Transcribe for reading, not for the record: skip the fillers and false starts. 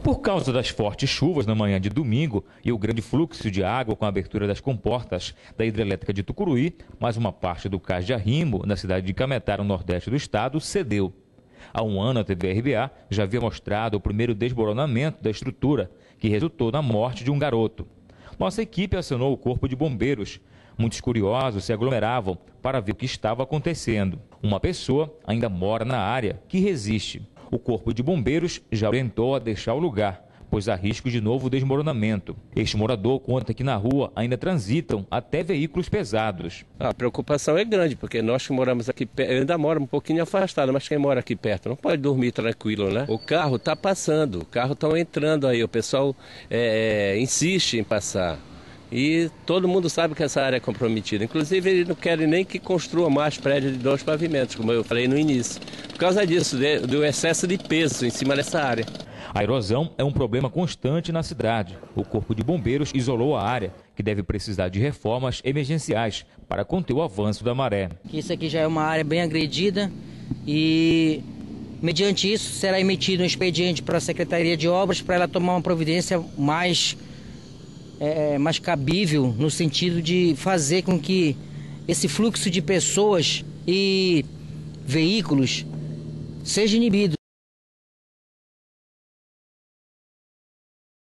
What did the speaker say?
Por causa das fortes chuvas na manhã de domingo e o grande fluxo de água com a abertura das comportas da hidrelétrica de Tucuruí, mais uma parte do cais de Arrimo, na cidade de Cametá, no nordeste do estado, cedeu. Há um ano, a TV RBA já havia mostrado o primeiro desmoronamento da estrutura, que resultou na morte de um garoto. Nossa equipe acionou o Corpo de Bombeiros. Muitos curiosos se aglomeravam para ver o que estava acontecendo. Uma pessoa ainda mora na área, que resiste. O Corpo de Bombeiros já orientou a deixar o lugar, pois há risco de novo desmoronamento. Este morador conta que na rua ainda transitam até veículos pesados. A preocupação é grande, porque nós que moramos aqui perto, eu ainda moro um pouquinho afastado, mas quem mora aqui perto não pode dormir tranquilo, né? O carro está passando, o carro está entrando aí, o pessoal insiste em passar. E todo mundo sabe que essa área é comprometida. Inclusive, eles não querem nem que construa mais prédios de 2 pavimentos, como eu falei no início. Por causa disso, do excesso de peso em cima dessa área. A erosão é um problema constante na cidade. O Corpo de Bombeiros isolou a área, que deve precisar de reformas emergenciais para conter o avanço da maré. Isso aqui já é uma área bem agredida e, mediante isso, será emitido um expediente para a Secretaria de Obras para ela tomar uma providência mais cabível, no sentido de fazer com que esse fluxo de pessoas e veículos seja inibido.